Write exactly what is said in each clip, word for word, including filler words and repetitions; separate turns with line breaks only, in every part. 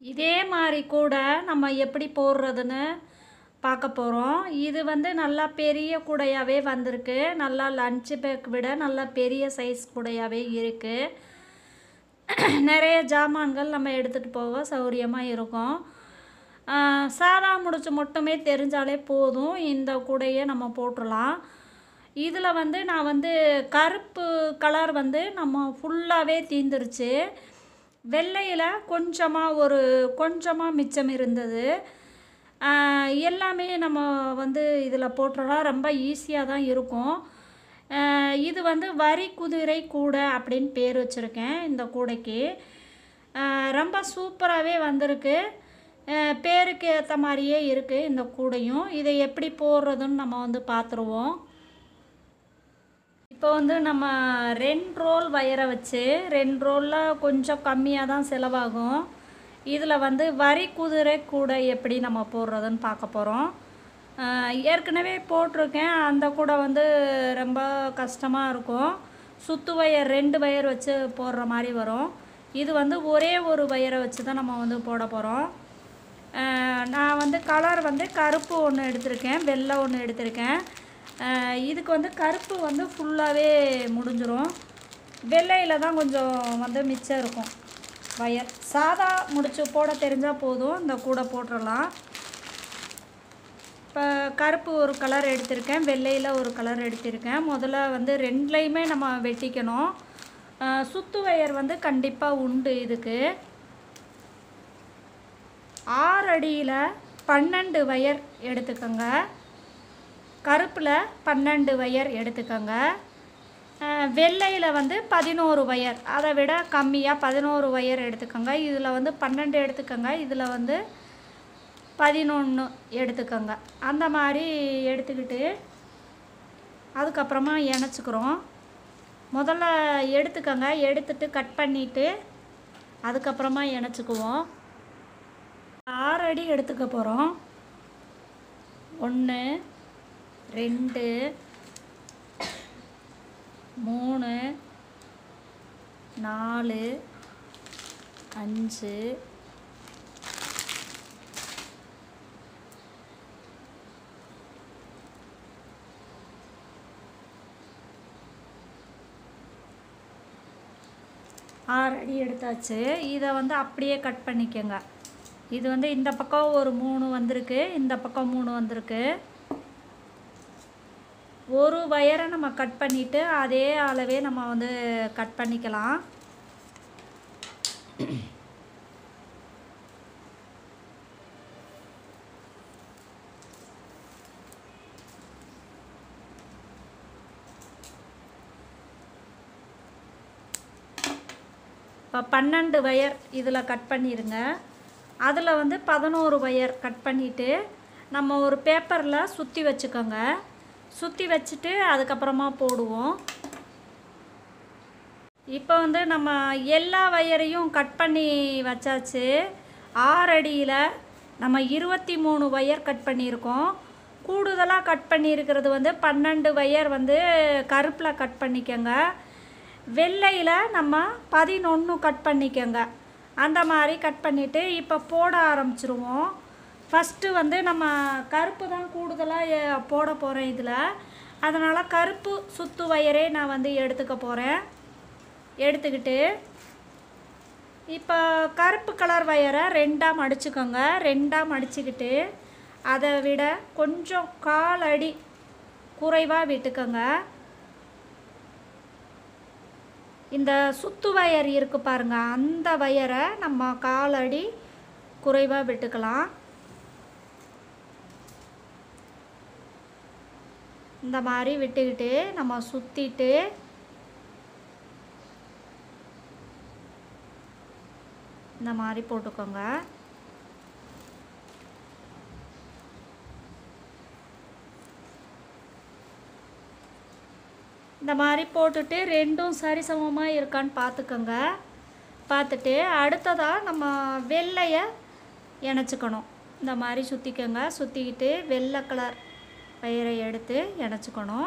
இதே மாரி கூட நம்ம எப்படி போடுறதுன்னு பார்க்க போகிறோம். இது வந்து நல்லா பெரிய கூடையாவே வந்திருக்கு. நல்லா லஞ்ச் பேக் விட நல்லா பெரிய சைஸ் கூடையாவே இருக்கு. நிறைய ஜாமான்கள் நம்ம எடுத்துகிட்டு போக சௌரியமாக இருக்கும். ஆ, சாதா முடிச்சு மட்டுமே தெரிஞ்சாலே போதும். இந்த கூடையை நம்ம போட்டுடலாம். இதில் வந்து நான் வந்து கருப்பு கலர் வந்து நம்ம ஃபுல்லாகவே தீந்துருச்சு. வெள்ளையில் கொஞ்சமாக ஒரு கொஞ்சமாக மிச்சம் இருந்தது. ஆ, எல்லாமே நம்ம வந்து இதில் போட்டுடலாம். ரொம்ப ஈஸியாக தான் இருக்கும். ஆ, இது வந்து வரி குதிரை கூடை அப்படின்னு பேர் வச்சுருக்கேன் இந்த கூடைக்கு. ஆ, ரொம்ப சூப்பராகவே வந்திருக்கு. ஆ, பேருக்கு ஏற்ற மாதிரியே இருக்குது இந்த கூடையும். இதை எப்படி போடுறதுன்னு நம்ம வந்து பார்த்துருவோம். இப்போ வந்து நம்ம ரெண்டு ரோல் வயரை வச்சு ரெண்டு ரோலில் கொஞ்சம் கம்மியாக தான் செலவாகும். இதில் வந்து வரி குதிரை கூடை எப்படி நம்ம போடுறதுன்னு பார்க்க போகிறோம். ஏற்கனவே போட்டிருக்கேன். அந்த கூடை வந்து ரொம்ப கஷ்டமாக இருக்கும். சுத்து வயர் ரெண்டு வயர் வச்சு போடுற மாதிரி வரும். இது வந்து ஒரே ஒரு வயரை வச்சு தான் நம்ம வந்து போட போகிறோம். நான் வந்து கலர் வந்து கருப்பு ஒன்று எடுத்திருக்கேன், வெள்ளை ஒன்று எடுத்திருக்கேன். இதுக்கு வந்து கருப்பு வந்து ஃபுல்லாகவே முடிஞ்சிடும். வெள்ளையில் தான் கொஞ்சம் வந்து மிச்சம் இருக்கும் வயர். சாதா முடிச்சு போட தெரிஞ்சால் போதும், இந்த கூடை போட்டுடலாம். இப்போ கருப்பு ஒரு கலர் எடுத்திருக்கேன், வெள்ளையில் ஒரு கலர் எடுத்திருக்கேன். முதல்ல வந்து ரெண்டுலேயுமே நம்ம வெட்டிக்கணும். சுத்து வயர் வந்து கண்டிப்பாக உண்டு. இதுக்கு ஆறு அடியில் பன்னெண்டு வயர் எடுத்துக்கோங்க. கருப்பில் பன்னெண்டு வயர் எடுத்துக்கோங்க. வெள்ளையில் வந்து பதினோரு வயர், அதை விட கம்மியாக பதினோரு வயர் எடுத்துக்கோங்க. இதில் வந்து பன்னெண்டு எடுத்துக்கோங்க, இதில் வந்து பதினொன்று எடுத்துக்கோங்க. அந்த மாதிரி எடுத்துக்கிட்டு அதுக்கப்புறமா இணைச்சிக்கிறோம். முதல்ல எடுத்துக்கோங்க, எடுத்துட்டு கட் பண்ணிவிட்டு அதுக்கப்புறமா இணைச்சிக்குவோம். ஆறு அடி எடுத்துக்க போகிறோம். ஒன்று, ரெண்டு, மூணு, நாலு, அஞ்சு, ஆறு அடி எடுத்தாச்சு. இதை வந்து அப்படியே கட் பண்ணிக்கோங்க. இது வந்து இந்த பக்கம் ஒரு மூணு வந்திருக்கு, இந்த பக்கம் மூணு வந்திருக்கு. ஒரு வயரை நம்ம கட் பண்ணிவிட்டு அதே அளவே நம்ம வந்து கட் பண்ணிக்கலாம். இப்போ பன்னெண்டு வயர் இதில் கட் பண்ணிடுங்க. அதில் வந்து பதினோரு வயர் கட் பண்ணிவிட்டு நம்ம ஒரு பேப்பரில் சுற்றி வச்சுக்கோங்க. சுற்றி வச்சுட்டு அதுக்கப்புறமா போடுவோம். இப்போ வந்து நம்ம எல்லா வயரையும் கட் பண்ணி வச்சாச்சு. ஆறு அடியில் நம்ம இருபத்தி மூணு வயர் கட் பண்ணியிருக்கோம். கூடுதலாக கட் பண்ணியிருக்கிறது வந்து பன்னெண்டு வயர் வந்து கருப்பில் கட் பண்ணிக்கோங்க. வெள்ளையில் நம்ம பதினொன்று கட் பண்ணிக்கோங்க. அந்த மாதிரி கட் பண்ணிவிட்டு இப்போ போட ஆரம்பிச்சிருவோம். ஃபஸ்ட்டு வந்து நம்ம கருப்பு தான் கூடுதலாக போட போகிறேன் இதில். அதனால் கருப்பு சுத்து வயரே நான் வந்து எடுத்துக்க போகிறேன். எடுத்துக்கிட்டு இப்போ கருப்பு கலர் வயரை ரெண்டாக மடிச்சுக்கோங்க. ரெண்டாக மடிச்சுக்கிட்டு அதை விட கொஞ்சம் கால் அடி குறைவாக விட்டுக்கோங்க. இந்த சுத்து வயர் இருக்குது பாருங்கள், அந்த வயரை நம்ம கால் அடி குறைவாக விட்டுக்கலாம். இந்த மாதிரி விட்டுக்கிட்டு நம்ம சுற்றிட்டு இந்த மாதிரி போட்டுக்கோங்க. இந்த மாதிரி போட்டுட்டு ரெண்டும் சரிசமமாக இருக்கான்னு பார்த்துக்கோங்க. பார்த்துட்டு அடுத்ததாக நம்ம வெள்ளையை இணைச்சிக்கணும். இந்த மாதிரி சுற்றிக்கோங்க. சுற்றிக்கிட்டு வெள்ளை கலர் வயரை எடுத்து இணைச்சிக்கணும்.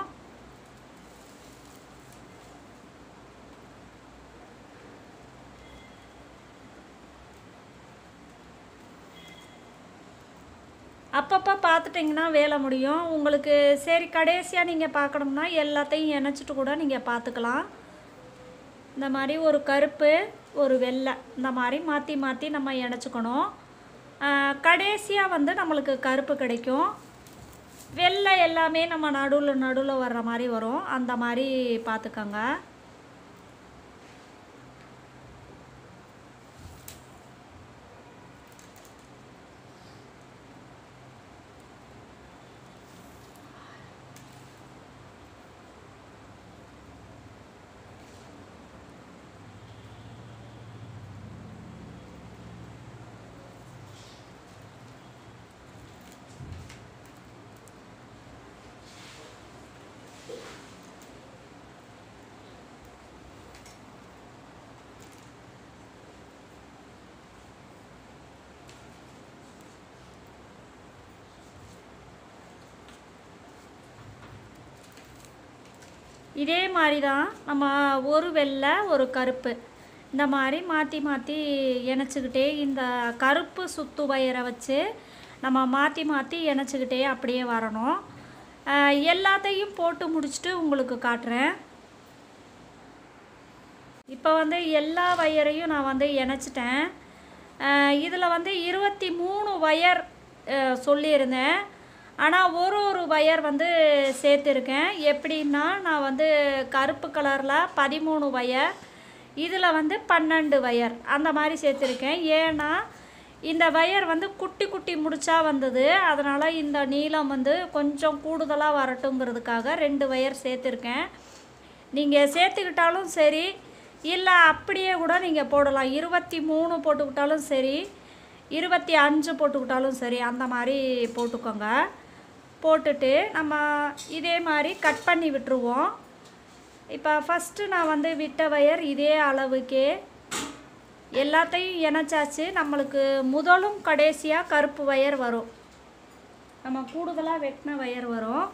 அப்பப்போ பார்த்துட்டிங்கன்னா வேலை முடியும். உங்களுக்கு சரி கடைசியாக நீங்கள் பார்க்கணும்னா எல்லாத்தையும் இணைச்சிட்டு கூட நீங்கள் பார்த்துக்கலாம். இந்த மாதிரி ஒரு கருப்பு ஒரு வெள்ளை இந்த மாதிரி மாற்றி மாற்றி நம்ம இணைச்சிக்கணும். கடைசியாக வந்து நம்மளுக்கு கருப்பு கிடைக்கும். வெள்ளை எல்லாமே நம்ம நடுவில் நடுவில் வர்ற மாதிரி வரும். அந்த மாதிரி பார்த்துக்கோங்க. இதே மாதிரி தான் நம்ம ஒரு வெள்ளை ஒரு கருப்பு இந்த மாதிரி மாற்றி மாற்றி இணைச்சிக்கிட்டே இந்த கருப்பு சுத்து வயரை வச்சு நம்ம மாற்றி மாற்றி இணைச்சிக்கிட்டே அப்படியே வரணும். எல்லாத்தையும் போட்டு முடிச்சுட்டு உங்களுக்கு காட்டுறேன். இப்போ வந்து எல்லா வயரையும் நான் வந்து இணைச்சிட்டேன். இதில் வந்து இருபத்தி மூணு வயர் சொல்லியிருந்தேன். ஆனால் ஒரு ஒரு வயர் வந்து சேர்த்துருக்கேன். எப்படின்னா நான் வந்து கருப்பு கலரில் பதிமூணு வயர், இதில் வந்து பன்னெண்டு வயர் அந்த மாதிரி சேர்த்துருக்கேன். ஏன்னா இந்த வயர் வந்து குட்டி குட்டி முடிச்சா வந்தது, அதனால் இந்த நீளம் வந்து கொஞ்சம் கூடுதலாக வரட்டுங்கிறதுக்காக ரெண்டு வயர் சேர்த்துருக்கேன். நீங்கள் சேர்த்துக்கிட்டாலும் சரி, இல்லை அப்படியே கூட நீங்கள் போடலாம். இருபத்தி மூணு போட்டுக்கிட்டாலும் சரி, இருபத்தி அஞ்சு போட்டுக்கிட்டாலும் சரி, அந்த மாதிரி போட்டுக்கோங்க. போட்டுட்டு நம்ம இதே மாதிரி கட் பண்ணி விட்டுருவோம். இப்போ ஃபஸ்ட்டு நான் வந்து விட்ட வயர் இதே அளவுக்கே எல்லாத்தையும் இணைச்சாச்சு. நம்மளுக்கு முதலும் கடைசியாக கருப்பு வயர் வரும். நம்ம கூடுதலாக வெட்டின வயர் வரும்.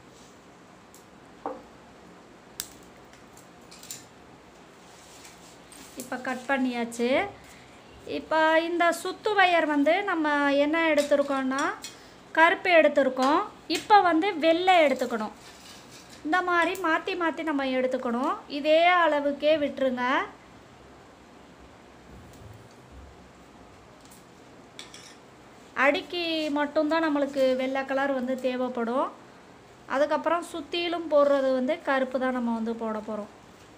இப்போ கட் பண்ணியாச்சு. இப்போ இந்த சுத்து வயர் வந்து நம்ம என்ன எடுத்துருக்கோன்னா கருப்பு எடுத்துருக்கோம். இப்போ வந்து வெள்ளை எடுத்துக்கணும். இந்த மாதிரி மாற்றி மாற்றி நம்ம எடுத்துக்கணும். இதே அளவுக்கே விட்டுருங்க. அடிக்கி மட்டும்தான் நம்மளுக்கு வெள்ளை கலர் வந்து தேவைப்படும். அதுக்கப்புறம் சுற்றிலும் போடுறது வந்து கருப்பு தான் நம்ம வந்து போட போகிறோம்.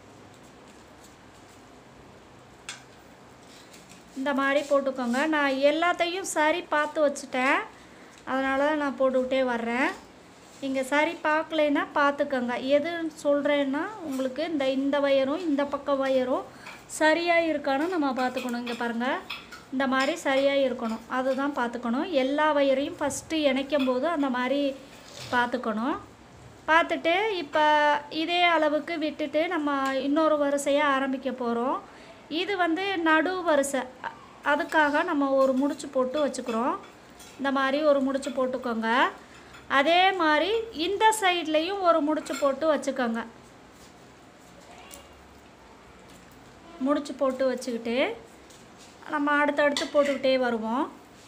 இந்த மாதிரி போட்டுக்கோங்க. நான் எல்லாத்தையும் சரி பார்த்து வச்சுட்டேன், அதனால தான் நான் போட்டுக்கிட்டே வர்றேன். நீங்கள் சரி பார்க்கலைன்னா பார்த்துக்கோங்க. எது சொல்கிறேன்னா உங்களுக்கு இந்த இந்த வயரும் இந்த பக்கம் வயரும் சரியாக இருக்கான்னு நம்ம பார்த்துக்கணும். இங்கே பாருங்கள், இந்த மாதிரி சரியாக இருக்கணும், அதுதான் பார்த்துக்கணும். எல்லா வயரையும் ஃபஸ்ட்டு இணைக்கும் போது அந்த மாதிரி பார்த்துக்கணும். பார்த்துட்டு இப்போ இதே அளவுக்கு விட்டுட்டு நம்ம இன்னொரு வரிசையாக ஆரம்பிக்க போகிறோம். இது வந்து நடு வரிசை, அதுக்காக நம்ம ஒரு முடிச்சு போட்டு வச்சுக்கிறோம். இந்த மாதிரி ஒரு முடிச்சு போட்டுக்கோங்க. அதே மாதிரி இந்த சைட்லேயும் ஒரு முடிச்சு போட்டு வச்சுக்கோங்க. முடிச்சு போட்டு வச்சுக்கிட்டு நம்ம அடுத்தடுத்து போட்டுக்கிட்டே வருவோம்.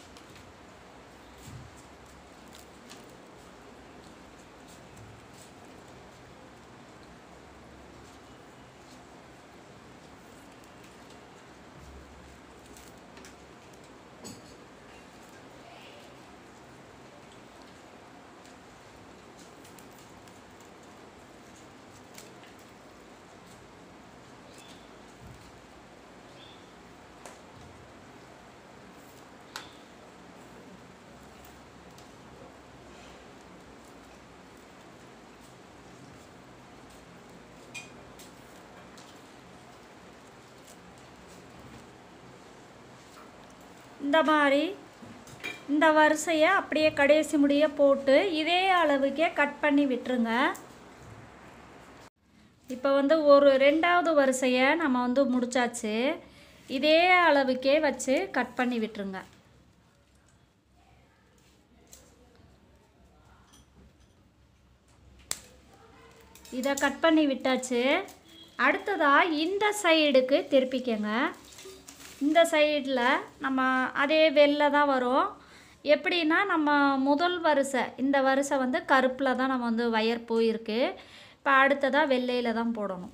இந்த மாதிரி இந்த வரிசையை அப்படியே கடைசி முடிய போட்டு இதே அளவுக்கே கட் பண்ணி விட்டுருங்க. இப்போ வந்து ஒரு ரெண்டாவது வரிசையை நம்ம வந்து முடிச்சாச்சு. இதே அளவுக்கே வச்சு கட் பண்ணி விட்டுருங்க. இதை கட் பண்ணி விட்டாச்சு. அடுத்ததாக இந்த சைடுக்கு திருப்பிக்கங்க. இந்த சைடில் நம்ம அதே வெள்ளை தான் வரும். எப்படின்னா நம்ம முதல் வரிசை இந்த வரிசை வந்து கருப்பில் தான் நம்ம வந்து வயர் போயிருக்கு. இப்போ அடுத்ததாக வெள்ளையில் தான் போடணும்.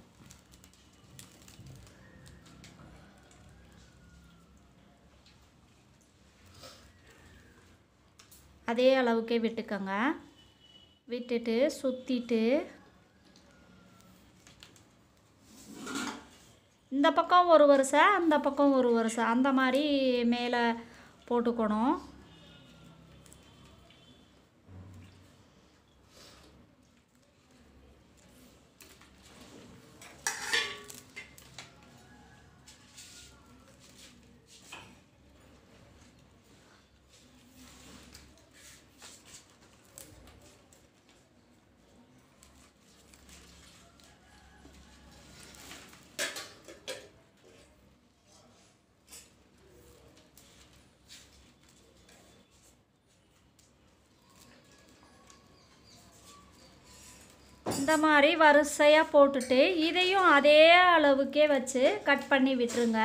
அதே அளவுக்கே விட்டுக்கோங்க. விட்டுட்டு சுற்றிட்டு இந்த பக்கம் ஒரு வரிசை அந்த பக்கம் ஒரு வரிசை அந்த மாதிரி மேலே போட்டுக்கணும். இந்த மாதிரி வரிசையாக போட்டுட்டு இதையும் அதே அளவுக்கே வச்சு கட் பண்ணி விட்டுருங்க.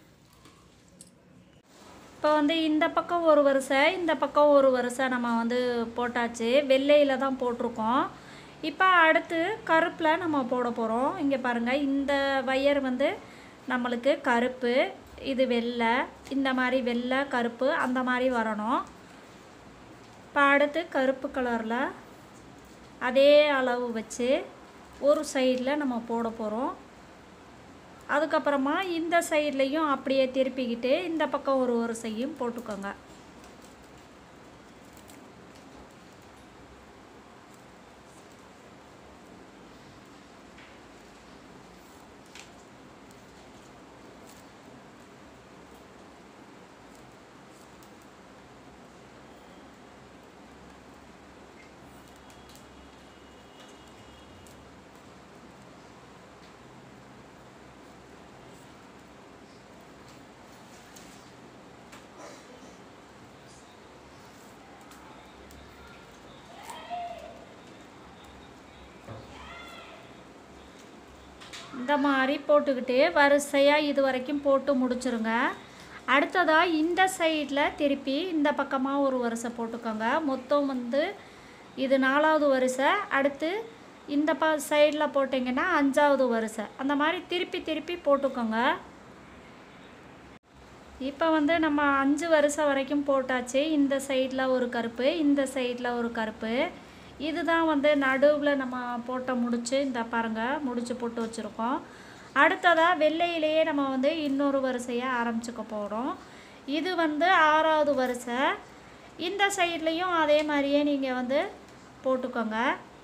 இப்போ வந்து இந்த பக்கம் ஒரு வரிசை இந்த பக்கம் ஒரு வரிசை நம்ம வந்து போட்டாச்சு. வெள்ளையில் தான் போட்டிருக்கோம். இப்போ அடுத்து கருப்பில் நம்ம போட போகிறோம். இங்கே பாருங்கள், இந்த வயர் வந்து நம்மளுக்கு கருப்பு, இது வெள்ளை, இந்த மாதிரி வெள்ளை கருப்பு அந்த மாதிரி வரணும். இப்போ அடுத்து கருப்பு கலரில் அதே அளவு வச்சு ஒரு சைடில் நம்ம போட போகிறோம். அதுக்கப்புறமா இந்த சைட்லேயும் அப்படியே திருப்பிக்கிட்டு இந்த பக்கம் ஒரு ஒரு சையும் போட்டுக்கோங்க. இந்த மாதிரி போட்டுக்கிட்டு வரிசையாக இது வரைக்கும் போட்டு முடிச்சிருங்க. அடுத்ததாக இந்த சைடில் திருப்பி இந்த பக்கமாக ஒரு வரிசை போட்டுக்கோங்க. மொத்தம் வந்து இது நாலாவது வரிசை. அடுத்து இந்த ப சைடில் போட்டிங்கன்னா அஞ்சாவது வரிசை. அந்த மாதிரி திருப்பி திருப்பி போட்டுக்கோங்க. இப்போ வந்து நம்ம அஞ்சு வரிசை வரைக்கும் போட்டாச்சு. இந்த சைடில் ஒரு கருப்பு, இந்த சைடில் ஒரு கருப்பு. இதுதான் வந்து நடுவில் நம்ம போட்ட முடிச்சு. இந்த பாருங்கள், முடிச்சு போட்டு வச்சுருக்கோம். அடுத்ததாக வெள்ளையிலேயே நம்ம வந்து இன்னொரு வரிசையை ஆரம்பிச்சுக்க போகிறோம். இது வந்து ஆறாவது வரிசை. இந்த சைட்லேயும் அதே மாதிரியே நீங்கள் வந்து போட்டுக்கோங்க.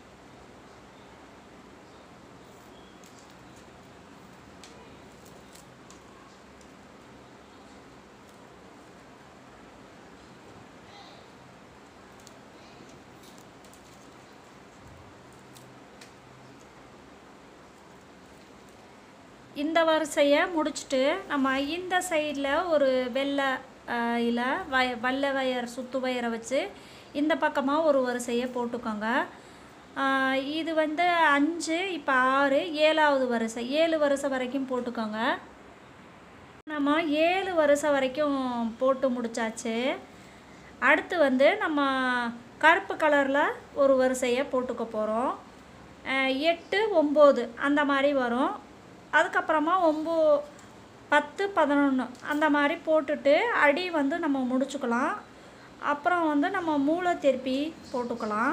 இந்த வரிசையை முடிச்சுட்டு நம்ம இந்த சைடில் ஒரு வெள்ளை இல்லை வய வெள்ளை வயர் சுத்து வயரை வச்சு இந்த பக்கமாக ஒரு வரிசையை போட்டுக்கோங்க. இது வந்து அஞ்சு, இப்போ ஆறு, ஏழாவது வரிசை. ஏழு வரிசை வரைக்கும் போட்டுக்கோங்க. நம்ம ஏழு வரிசை வரைக்கும் போட்டு முடித்தாச்சு. அடுத்து வந்து நம்ம கருப்பு கலரில் ஒரு வரிசையை போட்டுக்க போகிறோம். எட்டு ஒம்பது அந்த மாதிரி வரும். அதுக்கப்புறமா ஒம்போ பத்து பதினொன்று அந்த மாதிரி போட்டுட்டு அடி வந்து நம்ம முடிச்சுக்கலாம். அப்புறம் வந்து நம்ம மூளை திருப்பி போட்டுக்கலாம்.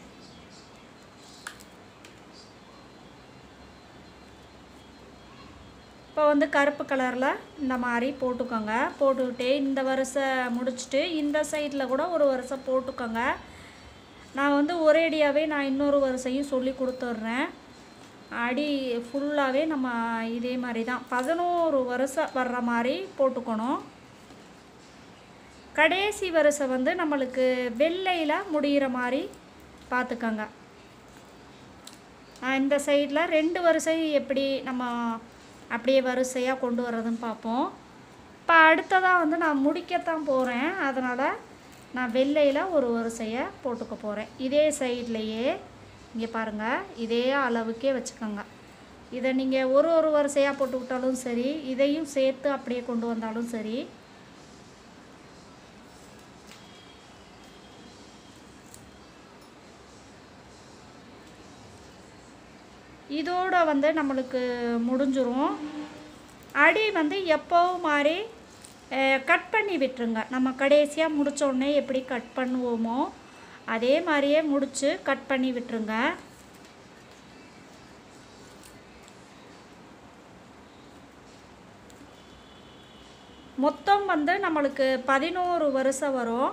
இப்போ வந்து கருப்பு கலரில் இந்த மாதிரி போட்டுக்கோங்க. போட்டுக்கிட்டே இந்த வரிசை முடிச்சுட்டு இந்த சைடில் கூட ஒரு வரிசை போட்டுக்கோங்க. நான் வந்து ஒரேடியாகவே நான் இன்னொரு வரிசையும் சொல்லி கொடுத்துட்றேன். அடி ஃபுல்லாகவே நம்ம இதே மாதிரி தான் பதினோரு வரிசை வர்ற மாதிரி போட்டுக்கணும். கடைசி வரிசை வந்து நம்மளுக்கு வெள்ளையில் முடிகிற மாதிரி பார்த்துக்கோங்க. இந்த சைடில் ரெண்டு வரிசை எப்படி நம்ம அப்படியே வரிசையாக கொண்டு வர்றதுன்னு பார்ப்போம். இப்போ அடுத்ததாக வந்து நான் முடிக்கத்தான் போகிறேன். அதனால் நான் வெள்ளையில் ஒரு வரிசையை போட்டுக்க போகிறேன். இதே சைட்லேயே இங்கே பாருங்கள், இதே அளவுக்கே வச்சுக்கோங்க. இதை நீங்கள் ஒரு ஒரு வரிசையாக போட்டு விட்டாலும் சரி, இதையும் சேர்த்து அப்படியே கொண்டு வந்தாலும் சரி. இதோட வந்து நம்மளுக்கு முடிஞ்சிரும். அடி வந்து எப்போவும் மாதிரி கட் பண்ணி விட்டுருங்க. நம்ம கடைசியாக முடித்தோடனே எப்படி கட் பண்ணுவோமோ அதே மாதிரியே முடித்து கட் பண்ணி விட்டுருங்க. மொத்தம் வந்து நம்மளுக்கு பதினோரு வருஷம் வரும்.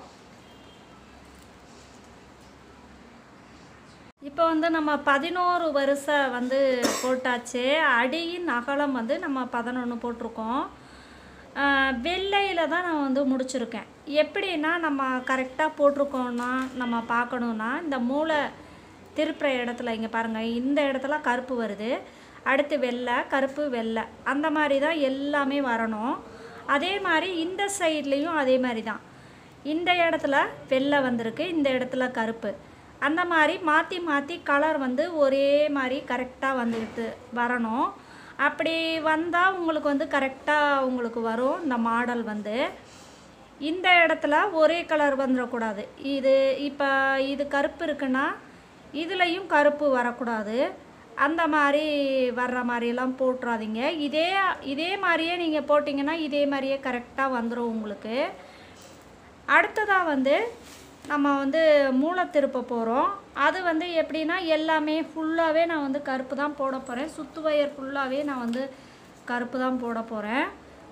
இப்போ வந்து நம்ம பதினோரு வருஷம் வந்து போட்டாச்சு. அடியின் அகலம் வந்து நம்ம பதினொன்று போட்டிருக்கோம். வெள்ளையில் தான் நான் வந்து முடிச்சிருக்கேன். எப்படின்னா நம்ம கரெக்டாக போட்டிருக்கோன்னா நம்ம பார்க்கணுன்னா இந்த மூளை திருப்புற இடத்துல இங்கே பாருங்கள், இந்த இடத்துல கருப்பு வருது, அடுத்து வெள்ளை, கருப்பு, வெள்ளை, அந்த மாதிரி தான் எல்லாமே வரணும். அதே மாதிரி இந்த சைட்லேயும் அதே மாதிரி தான். இந்த இடத்துல வெள்ளை வந்திருக்கு, இந்த இடத்துல கருப்பு, அந்த மாதிரி மாற்றி மாற்றி கலர் வந்து ஒரே மாதிரி கரெக்டாக வந்துட்டு வரணும். அப்படி வந்தால் உங்களுக்கு வந்து கரெக்டாக உங்களுக்கு வரும். இந்த மாடல் வந்து இந்த இடத்துல ஒரே கலர் வந்துடக்கூடாது. இது இப்போ இது கருப்பு இருக்குன்னா இதுலேயும் கருப்பு வரக்கூடாது. அந்த மாதிரி வர்ற மாதிரியெல்லாம் போட்டுறாதீங்க. இதே இதே மாதிரியே நீங்கள் போட்டிங்கன்னா இதே மாதிரியே கரெக்டாக வந்துடும் உங்களுக்கு. அடுத்ததாக வந்து நம்ம வந்து மூளை திருப்ப போகிறோம். அது வந்து எப்படின்னா எல்லாமே ஃபுல்லாகவே நான் வந்து கருப்பு தான் போட போகிறேன். சுத்து வயர் ஃபுல்லாகவே நான் வந்து கருப்பு தான் போட போகிறேன்.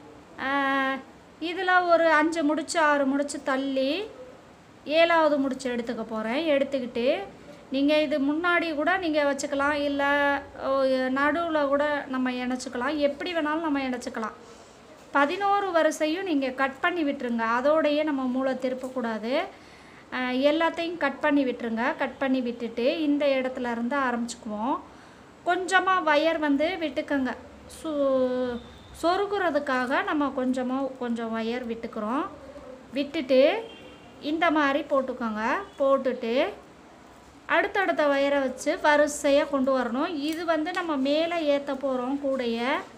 இதில் ஒரு அஞ்சு முடிச்சு ஆறு முடிச்சு தள்ளி ஏழாவது முடிச்சு எடுத்துக்க போகிறேன். எடுத்துக்கிட்டு நீங்கள் இது முன்னாடி கூட நீங்கள் வச்சுக்கலாம், இல்லை நடுவில் கூட நம்ம இணைச்சிக்கலாம், எப்படி வேணாலும் நம்ம இணைச்சிக்கலாம். பதினோரு வரிசையும் நீங்கள் கட் பண்ணி விட்டுருங்க. அதோடையே நம்ம மூளை திருப்பக்கூடாது. எல்லாத்தையும் கட் பண்ணி விட்டுருங்க. கட் பண்ணி விட்டுட்டு இந்த இடத்துல இருந்து ஆரம்பிச்சுக்குவோம். கொஞ்சமாக வயர் வந்து விட்டுக்கங்க. சு சொருகுறதுக்காக நம்ம கொஞ்சமாக கொஞ்சம் வயர் விட்டுக்கிறோம். விட்டுட்டு இந்த மாதிரி போட்டுக்கோங்க. போட்டுட்டு அடுத்தடுத்த வயரை வச்சு வரிசையாக கொண்டு வரணும். இது வந்து நம்ம மேலே ஏற்ற போகிறோம் கூடைய.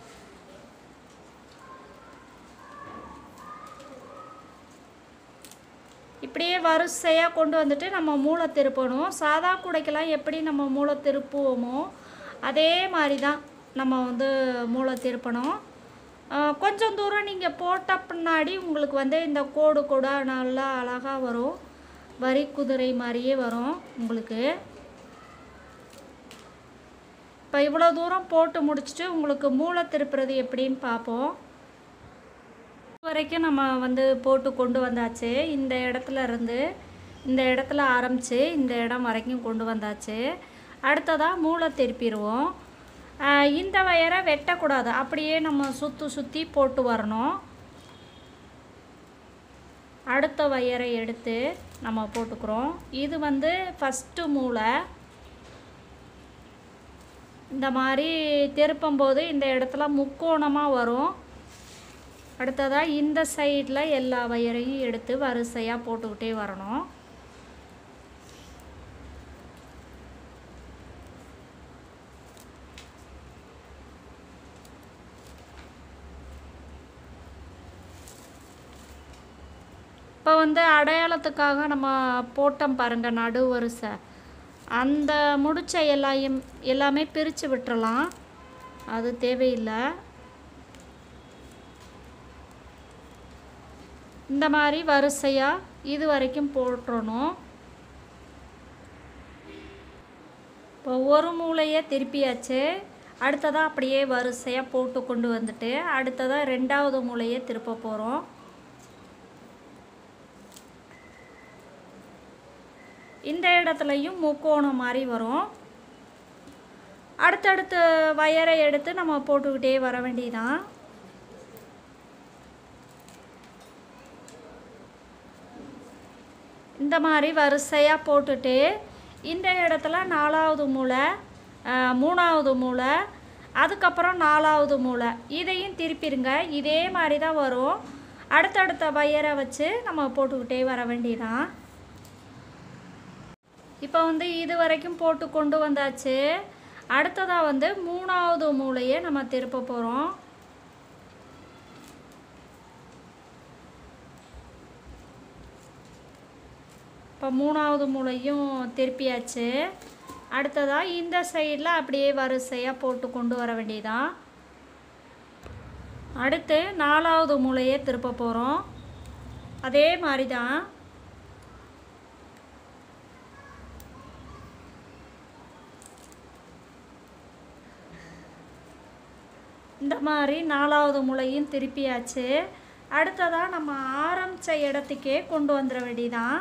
இப்படியே வரிசையாக கொண்டு வந்துட்டு நம்ம மூளை திருப்பணும். சாதா கூடைக்கெல்லாம் எப்படி நம்ம மூளை திருப்புவோமோ அதே மாதிரி தான் நம்ம வந்து மூளை திருப்பணும். கொஞ்சம் தூரம் நீங்கள் போட்ட பின்னாடி உங்களுக்கு வந்து இந்த கோடு கூட நல்லா அழகாக வரும். வரி குதிரை மாதிரியே வரும் உங்களுக்கு. இப்போ இவ்வளோ தூரம் போட்டு முடிச்சுட்டு உங்களுக்கு மூளை திருப்புறது எப்படின்னு பார்ப்போம். வரைக்கும் நம்ம வந்து போட்டு கொண்டு வந்தாச்சு. இந்த இடத்துல இருந்து இந்த இடத்துல ஆரம்பித்து இந்த இடம் வரைக்கும் கொண்டு வந்தாச்சு. அடுத்ததாக மூளை திருப்பிடுவோம். இந்த வயரை வெட்டக்கூடாது, அப்படியே நம்ம சுற்றி சுற்றி போட்டு வரணும். அடுத்த வயரை எடுத்து நம்ம போட்டுக்கிறோம். இது வந்து ஃபஸ்ட்டு மூளை. இந்த மாதிரி திருப்பும்போது இந்த இடத்துல முக்கோணமாக வரும். அடுத்ததாக இந்த சைடில் எல்லா வயரையும் எடுத்து வரிசையாக போட்டுக்கிட்டே வரணும். இப்போ வந்து அடையாளத்துக்காக நம்ம போட்டோம் பாருங்கள் நடு வரிசை, அந்த முடிச்ச எல்லாயும் எல்லாமே பிரித்து விட்டுறலாம், அது தேவையில்லை. இந்த மாதிரி வரிசையாக இது வரைக்கும் போட்டுறணும். இப்போ ஒரு மூளையை திருப்பியாச்சு. அடுத்ததாக அப்படியே வரிசையாக போட்டு கொண்டு வந்துட்டு அடுத்ததாக ரெண்டாவது மூளையை திருப்ப போகிறோம். இந்த இடத்துலையும் முக்கோணம் மாதிரி வரும். அடுத்தடுத்த வயரை எடுத்து நம்ம போட்டுக்கிட்டே வர வேண்டியதான். இந்த மாதிரி வரிசையாக போட்டுட்டு இந்த இடத்துல நாலாவது மூளை, மூணாவது மூளை, அதுக்கப்புறம் நாலாவது மூளை, இதையும் திருப்பிடுங்க. இதே மாதிரி தான் வரும். அடுத்தடுத்த வயரை வச்சு நம்ம போட்டுக்கிட்டே வர வேண்டியதான். இப்போ வந்து இது வரைக்கும் போட்டு கொண்டு வந்தாச்சு. அடுத்ததாக வந்து மூணாவது மூளையை நம்ம திருப்ப போகிறோம். இப்போ மூணாவது மூளையும் திருப்பியாச்சு. அடுத்ததாக இந்த சைடில் அப்படியே வரிசையாக போட்டு கொண்டு வர வேண்டியதான். அடுத்து நாலாவது மூலையை திருப்ப போகிறோம். அதே மாதிரி தான் இந்த மாதிரி நாலாவது மூலையும் திருப்பியாச்சு. அடுத்ததாக நம்ம ஆரம்பித்த இடத்துக்கே கொண்டு வந்துட வேண்டியதான்.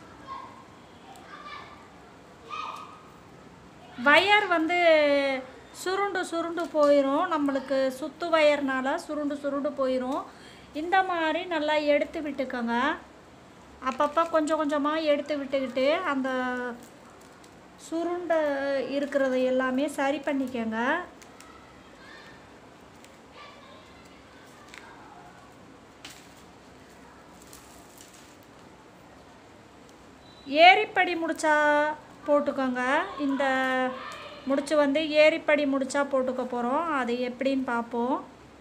வயர் வந்து சுருண்டு சுருண்டு போயிடும், நம்மளுக்கு சுத்து வயர்னால சுருண்டு சுருண்டு போயிடும். இந்த மாதிரி நல்லா எடுத்து விட்டுக்கோங்க. அப்பப்போ கொஞ்சம் கொஞ்சமாக எடுத்து விட்டுக்கிட்டு அந்த சுருண்ட இருக்கிறத எல்லாமே சரி பண்ணிக்கோங்க. ஏரிப்படி முடிச்சா போட்டுக்கோங்க. இந்த முடிச்சு வந்து ஏரிப்படி முடிச்சா போட்டுக்க போகிறோம். அது எப்படின்னு பார்ப்போம்.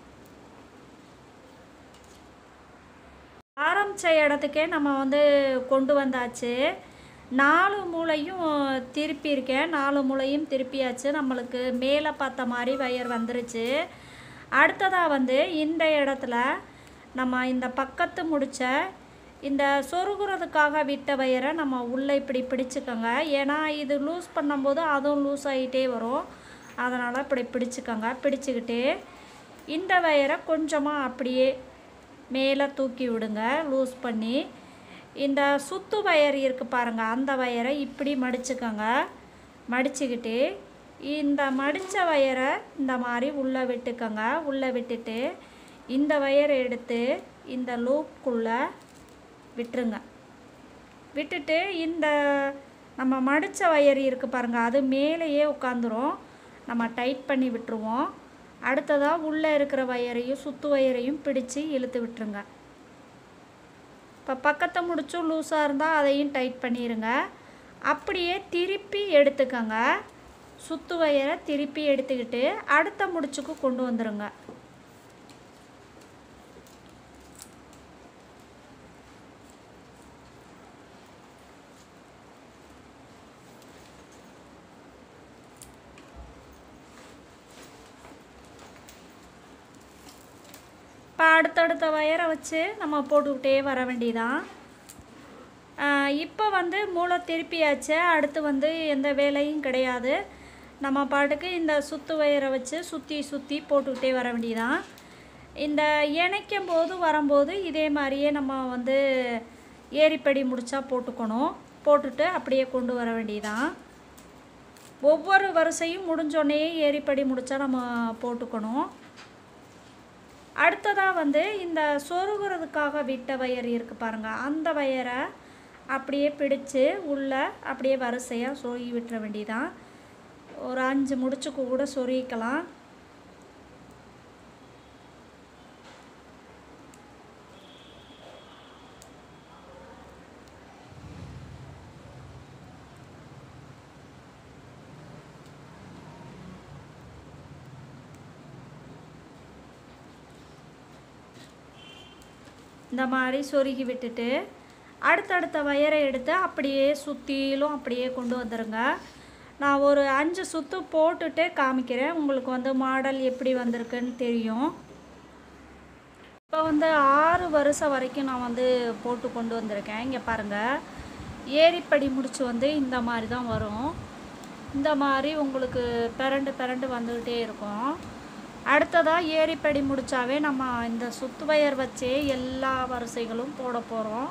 ஆரம்பித்த இடத்துக்கே நம்ம வந்து கொண்டு வந்தாச்சு. நாலு மூலையும் திருப்பியிருக்கேன். நாலு மூலையும் திருப்பியாச்சு. நம்மளுக்கு மேலே பார்த்த மாதிரி வயர் வந்துருச்சு. அடுத்ததாக வந்து இந்த இடத்துல நம்ம இந்த பக்கத்து முடிச்ச இந்த சொருகுறதுக்காக விட்ட வயரை நம்ம உள்ளே இப்படி பிடிச்சிக்கோங்க. ஏன்னா இது லூஸ் பண்ணும்போது அதுவும் லூஸ் ஆகிட்டே வரும். அதனால் இப்படி பிடிச்சிக்கோங்க. பிடிச்சிக்கிட்டு இந்த வயரை கொஞ்சமாக அப்படியே மேலே தூக்கி விடுங்க, லூஸ் பண்ணி. இந்த சுத்து வயர் இருக்குது பாருங்கள், அந்த வயரை இப்படி மடிச்சுக்கோங்க. மடிச்சுக்கிட்டு இந்த மடித்த வயரை இந்த மாதிரி உள்ளே விட்டுக்கோங்க. உள்ளே விட்டுட்டு இந்த வயரை எடுத்து இந்த லூப்புக்குள்ளே விட்டுருங்க. விட்டுட்டு இந்த நம்ம மடித்த வயர் இருக்குது பாருங்கள், அது மேலேயே உட்காந்துரும். நம்ம டைட் பண்ணி விட்டுருவோம். அடுத்ததாக உள்ளே இருக்கிற வயரையும் சுத்து வயரையும் பிடிச்சி இழுத்து விட்டுருங்க. இப்போ பக்கத்தை முடிச்சும் லூஸாக இருந்தால் அதையும் டைட் பண்ணிடுங்க. அப்படியே திருப்பி எடுத்துக்கோங்க. சுத்து வயரை திருப்பி எடுத்துக்கிட்டு அடுத்த முடிச்சுக்கு கொண்டு வந்துடுங்க. இப்போ அடுத்தடுத்த வயரை வச்சு நம்ம போட்டுக்கிட்டே வர வேண்டியதான். இப்போ வந்து மூளை திருப்பியாச்சு. அடுத்து வந்து எந்த வேலையும் கிடையாது. நம்ம பாட்டுக்கு இந்த சுத்து வயரை வச்சு சுற்றி சுற்றி போட்டுக்கிட்டே வர வேண்டியதான். இந்த இணைக்கும் போது வரும்போது இதே மாதிரியே நம்ம வந்து ஏரிப்படி முடிச்சா போட்டுக்கணும். போட்டுட்டு அப்படியே கொண்டு வர வேண்டியதான். ஒவ்வொரு வரிசையும் முடிஞ்சோடனே ஏரிப்படி முடித்தா நம்ம போட்டுக்கணும். அடுத்ததாக வந்து இந்த சொருகிறதுக்காக விட்ட வயர் இருக்குது பாருங்கள், அந்த வயரை அப்படியே பிடிச்சு உள்ளே அப்படியே வரிசையாக சொருகி விட்டுற வேண்டியதான். ஒரு அஞ்சு முடிச்சுக்கு கூட சொருகிக்கலாம். இந்த மாதிரி சொருகி விட்டுட்டு அடுத்தடுத்த வயரை எடுத்து அப்படியே சுற்றிலும் அப்படியே கொண்டு வந்துடுங்க. நான் ஒரு அஞ்சு சுற்று போட்டுட்டு காமிக்கிறேன், உங்களுக்கு வந்து மாடல் எப்படி வந்திருக்குன்னு தெரியும். இப்போ வந்து ஆறு வருஷம் வரைக்கும் நான் வந்து போட்டு கொண்டு வந்திருக்கேன். இங்கே பாருங்கள், ஏரிப்படி முடிச்சு வந்து இந்த மாதிரி தான் வரும். இந்த மாதிரி உங்களுக்கு பிறண்டு பிறண்டு வந்துக்கிட்டே இருக்கும். அடுத்ததாக ஏரிப்படி முடித்தாவே நம்ம இந்த சுத்து வயர் வச்சே எல்லா வரிசைகளும் போட போகிறோம்.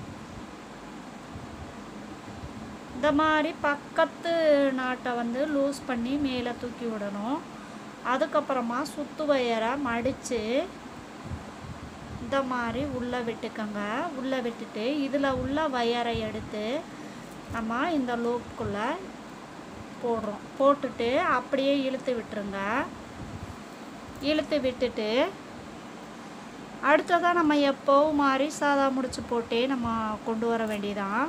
இந்த மாதிரி பக்கத்து நாட்டை வந்து லூஸ் பண்ணி மேலே தூக்கி விடணும். அதுக்கப்புறமா சுத்து வயரை மடித்து இந்த மாதிரி உள்ளே விட்டுக்கோங்க. உள்ளே விட்டுட்டு இதில் உள்ள வயரை எடுத்து நம்ம இந்த லூப்புக்குள்ளே போடுறோம். போட்டுட்டு அப்படியே இழுத்து விட்டுருங்க. இழுத்து விட்டுட்டு அடுத்ததாக நம்ம எப்போவும் மாதிரி சாதா முடிச்சு போட்டே நம்ம கொண்டு வர வேண்டியதான்.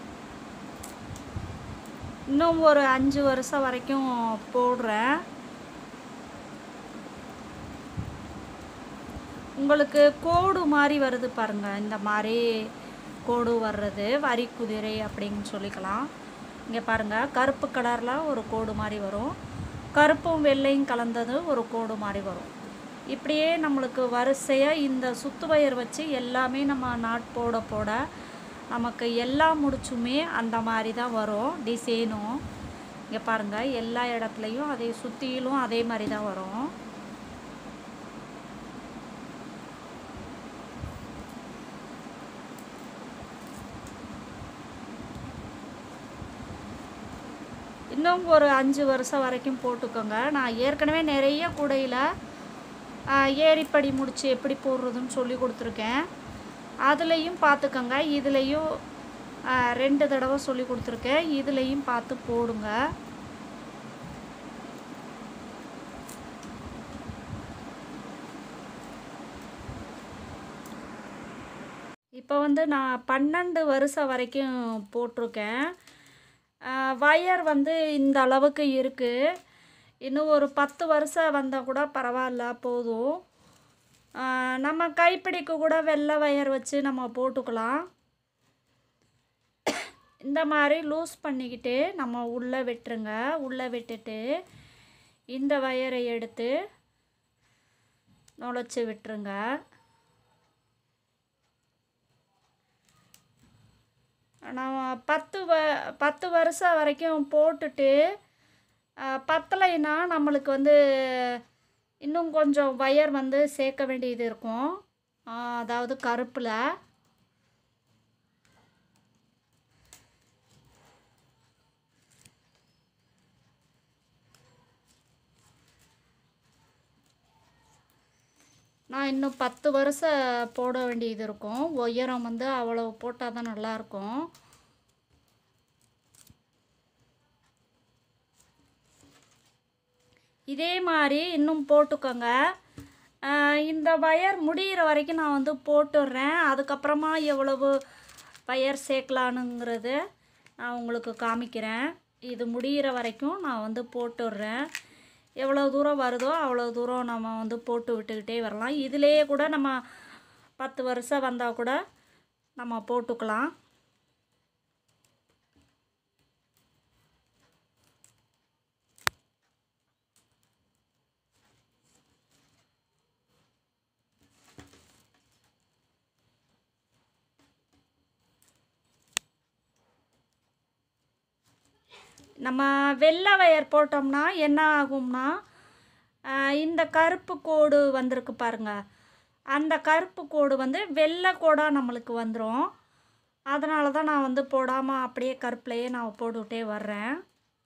இன்னும் ஒரு அஞ்சு வருஷம் வரைக்கும் போடுறேன். உங்களுக்கு கோடு மாதிரி வருது பாருங்கள், இந்த மாதிரி கோடு வர்றது வரி குதிரை அப்படின்னு சொல்லிக்கலாம். இங்கே பாருங்கள், கருப்பு கலரில் ஒரு கோடு மாதிரி வரும், கருப்பும் வெள்ளையும் கலந்தது ஒரு கோடு மாதிரி வரும். இப்படியே நம்மளுக்கு வரிசையாக இந்த சுத்து வயர் வச்சு எல்லாமே நம்ம நாட் போட போட நமக்கு எல்லா முடிச்சுமே அந்த மாதிரி தான் வரும் டிசைனும். இங்கே பாருங்கள், எல்லா இடத்துலையும் அதே சுற்றிலும் அதே மாதிரி தான் வரும். இன்னும் ஒரு அஞ்சு வருஷம் வரைக்கும் போட்டுக்கோங்க. நான் ஏற்கனவே நிறைய கூடையில் ஏரிப்படி முடிச்சு எப்படி போடுறதுன்னு சொல்லி கொடுத்துருக்கேன். அதுலேயும் பார்த்துக்கோங்க, இதுலேயும் ரெண்டு தடவை சொல்லி கொடுத்துருக்கேன், இதுலேயும் பார்த்து போடுங்க. இப்போ வந்து நான் பன்னெண்டு வருஷம் வரைக்கும் போட்டிருக்கேன். வயர் வந்து இந்த அளவுக்கு இருக்குது. இன்னும் ஒரு பத்து வருஷம் வந்தால் கூட பரவாயில்ல, போதும். நம்ம கைப்பிடிக்கு கூட வெள்ளை வயர் வச்சு நம்ம போட்டுக்கலாம். இந்த மாதிரி லூஸ் பண்ணிக்கிட்டு நம்ம உள்ளே விட்டுருங்க. உள்ளே விட்டுட்டு இந்த வயரை எடுத்து நுழைச்சி விட்டுருங்க. நான் பத்து வ பத்து வருஷம் வரைக்கும் போட்டுட்டு பத்தலைன்னா நம்மளுக்கு வந்து இன்னும் கொஞ்சம் வயர் வந்து சேர்க்க வேண்டியது இருக்கும், அதாவது கருப்பில். நான் இன்னும் பத்து வருஷம் போட வேண்டியது இருக்கும். உயரம் வந்து அவ்வளோ போட்டால் தான் நல்லாயிருக்கும். இதே மாதிரி இன்னும் போட்டுக்கோங்க. இந்த வயர் முடிகிற வரைக்கும் நான் வந்து போட்டுடுறேன். அதுக்கப்புறமா எவ்வளவு வயர் சேர்க்கலானுங்கிறது நான் உங்களுக்கு காமிக்கிறேன். இது முடிகிற வரைக்கும் நான் வந்து போட்டுடுறேன். எவ்வளோ தூரம் வருதோ அவ்வளோ தூரம் நம்ம வந்து போட்டு விட்டுக்கிட்டே வரலாம். இதிலேயே கூட நம்ம பத்து வருஷம் வந்தால் கூட நம்ம போட்டுக்கலாம். நம்ம வெள்ளை வயர் போட்டோம்னா என்ன ஆகும்னா, இந்த கருப்பு கோடு வந்திருக்கு பாருங்கள், அந்த கருப்பு கோடு வந்து வெள்ளை கோடாக நம்மளுக்கு வந்துடும். அதனால தான் நான் வந்து போடாமல் அப்படியே கருப்புலையே நான் போட்டுக்கிட்டே வர்றேன்.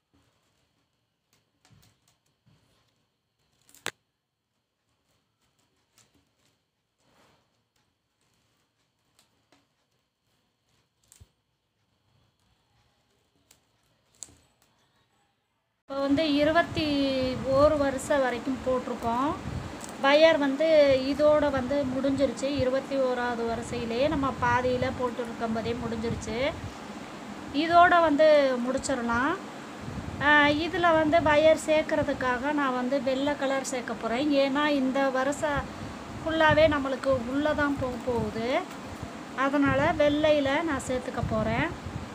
இப்போ வந்து இருபத்தி ஒரு வருஷம் வரைக்கும் போட்டிருக்கோம். வயர் வந்து இதோட வந்து முடிஞ்சிருச்சு. இருபத்தி ஓராவது வருஷையிலே நம்ம பாதியில் போட்டுருக்கும் போதே முடிஞ்சிருச்சு. இதோட வந்து முடிச்சிடலாம். இதில் வந்து வயர் சேர்க்கறதுக்காக நான் வந்து வெள்ளை கலர் சேர்க்க போகிறேன். ஏன்னா இந்த வருஷம் ஃபுல்லாகவே நம்மளுக்கு உள்ளே தான் போக போகுது. அதனால் வெள்ளையில் நான் சேர்த்துக்க போகிறேன்.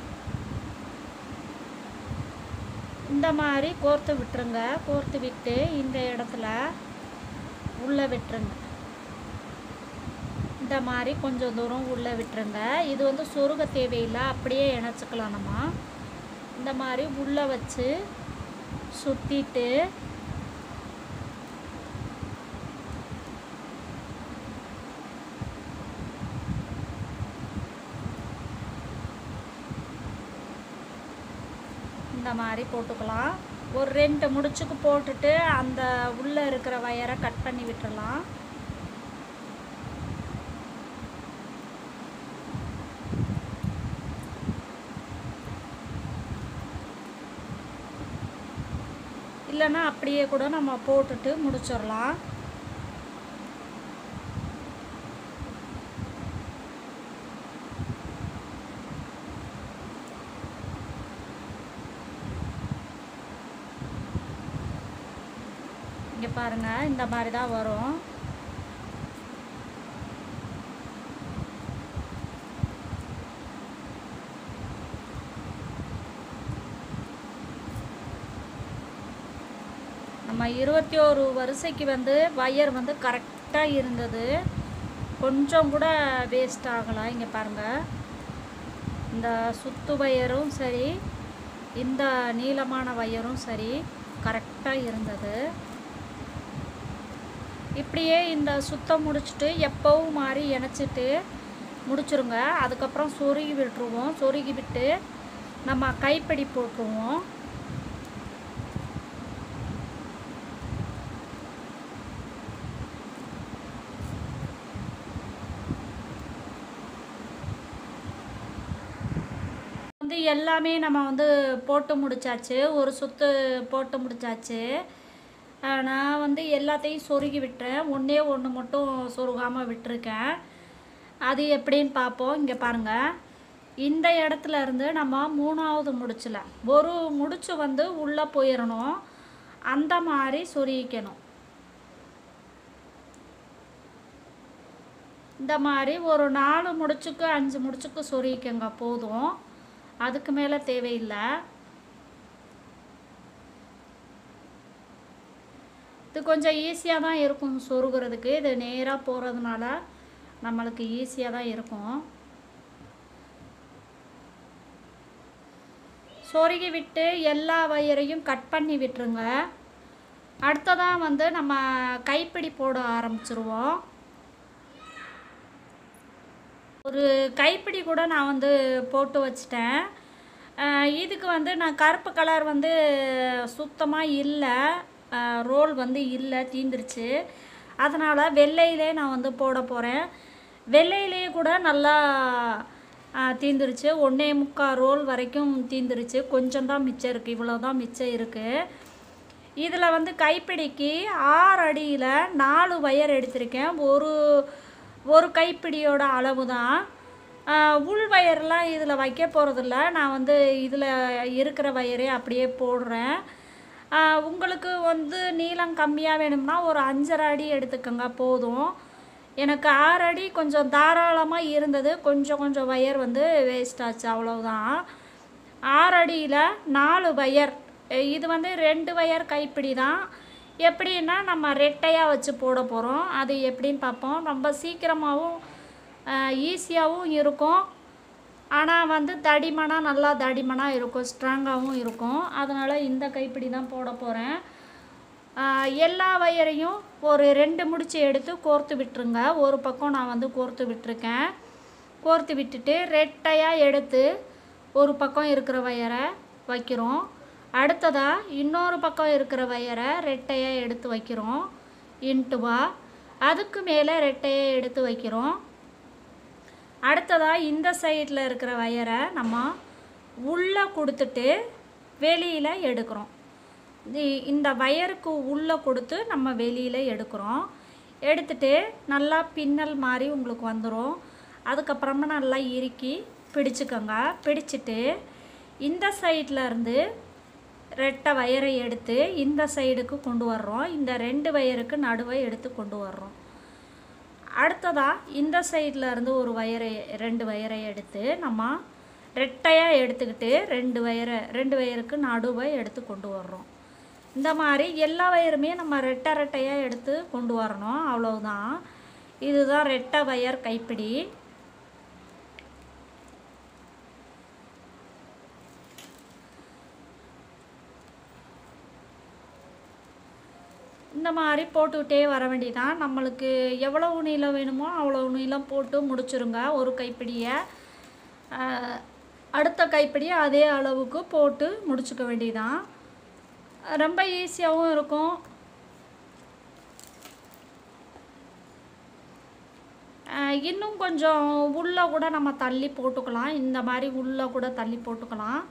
இந்த மாதிரி கோர்த்து விட்டுருங்க. கோர்த்து விட்டு இந்த இடத்துல உள்ளே விட்டுருங்க. இந்த மாதிரி கொஞ்சம் தூரம் உள்ளே விட்டுருங்க. இது வந்து சொருக தேவையில்லை, அப்படியே இணைச்சிக்கலாம். நம்ம இந்த மாதிரி உள்ளே வச்சு சுற்றிட்டு இந்த மாதிரி போட்டுக்கலாம். ஒரு ரெண்டு முடிச்சுக்கு போட்டுட்டு அந்த உள்ளே இருக்கிற வயரை கட் பண்ணி விட்டுறலாம். இல்லைன்னா அப்படியே கூட நம்ம போட்டுட்டு முடிச்சிடலாம். இங்கே பாருங்கள், இந்த மாதிரி தான் வரும். நம்ம இருபத்தி ஒரு வரிசைக்கு வந்து வயர் வந்து கரெக்டாக இருந்தது. கொஞ்சம் கூட வேஸ்ட் ஆகலை. இங்கே பாருங்கள், இந்த சுத்து வயரும் சரி, இந்த நீளமான வயரும் சரி கரெக்டாக இருந்தது. இப்படியே இந்த சுத்தம் முடிச்சுட்டு எப்பவும் மாதிரி இணைச்சிட்டு முடிச்சுருங்க. அதுக்கப்புறம் சொருகி விட்டுருவோம். சொருகி விட்டு நம்ம கைப்பிடி போட்டுருவோம். வந்து எல்லாமே நம்ம வந்து போட்டு முடிச்சாச்சு. ஒரு சுத்து போட்டு முடிச்சாச்சு. நான் வந்து எல்லாத்தையும் சொருகி விட்டுறேன். ஒன்றே ஒன்று மட்டும் சொருகாமல் விட்டுருக்கேன். அது எப்படின்னு பார்ப்போம். இங்கே பாருங்கள், இந்த இடத்துல இருந்து நம்ம மூணாவது முடிச்சில் ஒரு முடிச்சு வந்து உள்ளே போயிடணும். அந்த மாதிரி சொருகிக்கணும். இந்த மாதிரி ஒரு நாலு முடிச்சுக்கு அஞ்சு முடிச்சுக்கு சொருகிக்கங்க போதும். அதுக்கு மேலே தேவையில்லை. இது கொஞ்சம் ஈஸியாக தான் இருக்கும் சொருகிறதுக்கு. இது நேராக போகிறதுனால நம்மளுக்கு ஈஸியாக தான் இருக்கும். சொருகி விட்டு எல்லா வயரையும் கட் பண்ணி விட்டுருங்க. அடுத்ததாக வந்து நம்ம கைப்பிடி போட ஆரம்பிச்சிருவோம். ஒரு கைப்பிடி கூட நான் வந்து போட்டு வச்சிட்டேன். இதுக்கு வந்து நான் கருப்பு கலர் வந்து சுத்தமாக இல்லை, ரோல் வந்து இல்லை, தீந்துருச்சு. அதனால் வெள்ளையிலே நான் வந்து போட போகிறேன். வெள்ளையிலே கூட நல்லா தீந்துருச்சு. ஒன்றே முக்கால் ரோல் வரைக்கும் தீந்துருச்சு. கொஞ்சம் தான் மிச்சம் இருக்குது. இவ்வளோ தான் மிச்சம் இருக்குது. இதில் வந்து கைப்பிடிக்கு ஆறு அடியில் நாலு வயர் எடுத்திருக்கேன். ஒரு ஒரு கைப்பிடியோட அளவு தான். உள் வயர்லாம் இதில் வைக்க போகிறதில்ல. நான் வந்து இதில் இருக்கிற வயரே அப்படியே போடுறேன். உங்களுக்கு வந்து நீளம் கம்மியாக வேணும்னா ஒரு அஞ்சரை அடி எடுத்துக்கோங்க போதும். எனக்கு ஆறு அடி கொஞ்சம் தாராளமாக இருந்தது. கொஞ்சம் கொஞ்சம் வயர் வந்து வேஸ்ட் ஆச்சு, அவ்வளோதான். ஆறு அடியில் நாலு வயர். இது வந்து ரெண்டு வயர் கைப்பிடி தான். எப்படின்னா நம்ம ரெட்டையாக வச்சு போட போகிறோம். அது எப்படின்னு பார்ப்போம். ரொம்ப சீக்கிரமாகவும் ஈஸியாகவும் இருக்கும். ஆனால் வந்து தடிமனாக நல்லா தடிமனாக இருக்கும், ஸ்ட்ராங்காகவும் இருக்கும். அதனால் இந்த கைப்பிடி தான் போட போகிறேன். எல்லா வயரையும் ஒரு ரெண்டு முடிச்சு எடுத்து கோர்த்து விட்டுருங்க. ஒரு பக்கம் நான் வந்து கோர்த்து விட்டுருக்கேன். கோர்த்து விட்டுட்டு ரெட்டையாக எடுத்து ஒரு பக்கம் இருக்கிற வயரை வைக்கிறோம். அடுத்ததாக இன்னொரு பக்கம் இருக்கிற வயரை ரெட்டையாக எடுத்து வைக்கிறோம். இன்ட்டுவா அதுக்கு மேலே ரெட்டையாக எடுத்து வைக்கிறோம். அடுத்ததாக இந்த சைடில் இருக்கிற வயரை நம்ம உள்ளே கொடுத்துட்டு வெளியில் எடுக்கிறோம். இந்த வயருக்கு உள்ளே கொடுத்து நம்ம வெளியில் எடுக்கிறோம். எடுத்துட்டு நல்லா பின்னல் மாதிரி உங்களுக்கு வந்துடும். அதுக்கப்புறமா நல்லா இறுக்கி பிடிச்சிக்கோங்க. பிடிச்சிட்டு இந்த சைடில் இருந்து ரெட்டை வயரை எடுத்து இந்த சைடுக்கு கொண்டு வர்றோம். இந்த ரெண்டு வயருக்கு நடுவை எடுத்து கொண்டு வர்றோம். அடுத்ததாக இந்த சைடில் இருந்து ஒரு வயரை ரெண்டு வயரை எடுத்து நம்ம ரெட்டையாக எடுத்துக்கிட்டு ரெண்டு வயரை ரெண்டு வயருக்கு நடுவை எடுத்து கொண்டு வர்றோம். இந்த மாதிரி எல்லா வயருமே நம்ம ரெட்டை ரெட்டையாக எடுத்து கொண்டு வரணும். அவ்வளவுதான். இதுதான் ரெட்டை வயர் கைப்பிடி. இந்த மாதிரி போட்டுக்கிட்டே வர வேண்டியதான். நம்மளுக்கு எவ்வளவு நீளம் வேணுமோ அவ்வளோ நீளம் போட்டு முடிச்சுருங்க. ஒரு கைப்பிடியை அடுத்த கைப்பிடியை அதே அளவுக்கு போட்டு முடிச்சுக்க வேண்டியதான். ரொம்ப ஈஸியாகவும் இருக்கும். இன்னும் கொஞ்சம் உள்ளே கூட நம்ம தள்ளி போட்டுக்கலாம். இந்த மாதிரி உள்ளே கூட தள்ளி போட்டுக்கலாம்.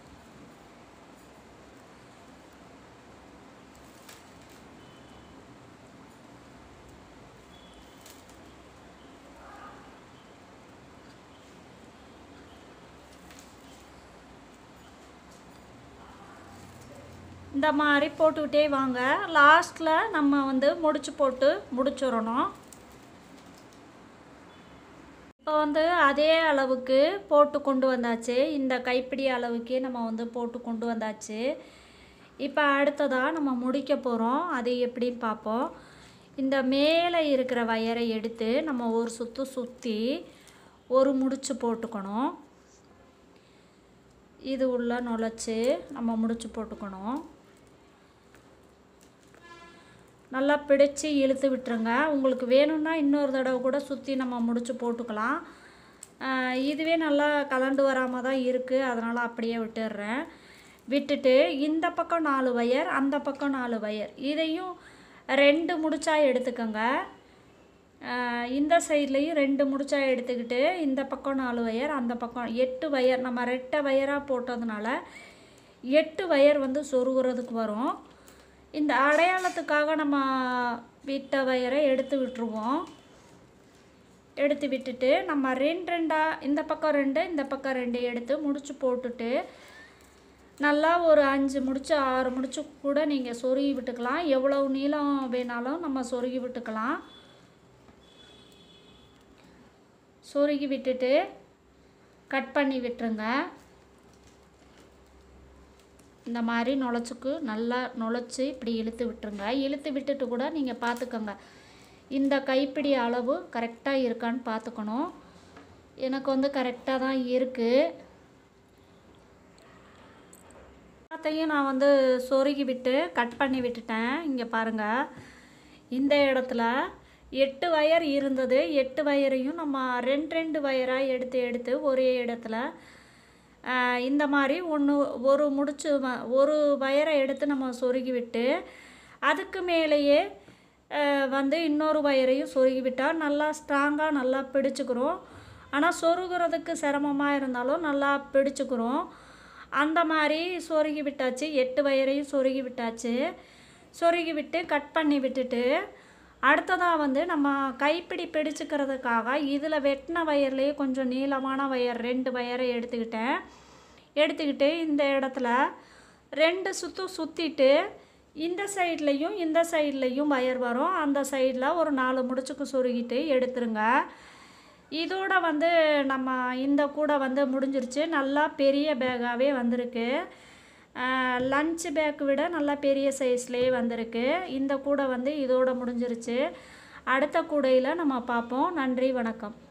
இந்த மாதிரி போட்டுக்கிட்டே வாங்க. லாஸ்ட்டில் நம்ம வந்து முடிச்சு போட்டு முடிச்சிடணும். இப்போ வந்து அதே அளவுக்கு போட்டு கொண்டு வந்தாச்சு. இந்த கைப்பிடி அளவுக்கே நம்ம வந்து போட்டு கொண்டு வந்தாச்சு. இப்போ அடுத்ததாக நம்ம முடிக்க போகிறோம். அது எப்படின்னு பார்ப்போம். இந்த மேலே இருக்கிற வயரை எடுத்து நம்ம ஒரு சுற்று சுற்றி ஒரு முடிச்சு போட்டுக்கணும். இது உள்ள நுழைச்சி நம்ம முடிச்சு போட்டுக்கணும். நல்லா பிடிச்சி இழுத்து விட்டுருங்க. உங்களுக்கு வேணும்னா இன்னொரு தடவை கூட சுற்றி நம்ம முடிச்சு போட்டுக்கலாம். இதுவே நல்லா கலண்டு வராமல் தான் இருக்குது, அதனால் அப்படியே விட்டுடுறேன். விட்டுட்டு இந்த பக்கம் நாலு வயர், அந்த பக்கம் நாலு வயர், இதையும் ரெண்டு முடிச்சா எடுத்துக்கோங்க. இந்த சைட்லேயும் ரெண்டு முடிச்சா எடுத்துக்கிட்டு இந்த பக்கம் நாலு வயர், அந்த பக்கம் எட்டு வயர். நம்ம ரெட்டை வயராக போட்டதுனால எட்டு வயர் வந்து சொருகிறதுக்கு வரும். இந்த அடையாளத்துக்காக நம்ம விட்ட வயரை எடுத்து விட்டுருவோம். எடுத்து விட்டுட்டு நம்ம ரெண்டு ரெண்டாக இந்த பக்கம் ரெண்டு இந்த பக்கம் ரெண்டு எடுத்து முடிச்சு போட்டுட்டு நல்லா ஒரு அஞ்சு முடிச்சு ஆறு முடிச்சு கூட நீங்கள் சொருகி விட்டுக்கலாம். எவ்வளவு நீளம் வேணாலும் நம்ம சொருகி விட்டுக்கலாம். சொருகி விட்டுட்டு கட் பண்ணி விட்டுருங்க. இந்த மாதிரி நுழைச்சுக்கு நல்லா நுழைச்சி இப்படி இழுத்து விட்டுருங்க. இழுத்து விட்டுட்டு கூட நீங்கள் பார்த்துக்கோங்க, இந்த கைப்பிடி அளவு கரெக்டாக இருக்கான்னு பார்த்துக்கணும். எனக்கு வந்து கரெக்டாக தான் இருக்குது. எல்லாத்தையும் நான் வந்து சொருகி விட்டு கட் பண்ணி விட்டுட்டேன். இங்கே பாருங்கள், இந்த இடத்துல எட்டு வயர் இருந்தது. எட்டு வயரையும் நம்ம ரெண்டு ரெண்டு வயராக எடுத்து எடுத்து ஒரே இடத்துல இந்த மாதிரி ஒன்று ஒரு முடிச்சு ஒரு வயரை எடுத்து நம்ம சொருகி விட்டு அதுக்கு மேலேயே வந்து இன்னொரு வயரையும் சொருகி விட்டால் நல்லா ஸ்ட்ராங்காக நல்லா பிடிச்சிக்கிறோம். ஆனால் சொருகிறதுக்கு சிரமமாக இருந்தாலும் நல்லா பிடிச்சிக்கிறோம். அந்த மாதிரி சொருகி விட்டாச்சு. எட்டு வயரையும் சொருகி விட்டாச்சு. சொருகி விட்டு கட் பண்ணி விட்டுட்டு அடுத்ததாக வந்து நம்ம கைப்பிடி பிடிச்சிக்கிறதுக்காக இதில் வெட்டின வயர்லேயே கொஞ்சம் நீளமான வயர் ரெண்டு வயரை எடுத்துக்கிட்டேன். எடுத்துக்கிட்டு இந்த இடத்துல ரெண்டு சுற்று சுற்றிட்டு இந்த சைட்லேயும் இந்த சைட்லேயும் வயர் வரும். அந்த சைடில் ஒரு நாலு முடிச்சுக்கு சொருகிட்டு எடுத்துருங்க. இதோட வந்து நம்ம இந்த கூடை வந்து முடிஞ்சிருச்சு. நல்லா பெரிய பேக்காகவே வந்திருக்கு. லஞ்ச் பேக் விட நல்லா பெரிய சைஸ்லேயே வந்திருக்கு. இந்த கூடை வந்து இதோட முடிஞ்சிருச்சு. அடுத்த கூடையில் நம்ம பார்ப்போம். நன்றி, வணக்கம்.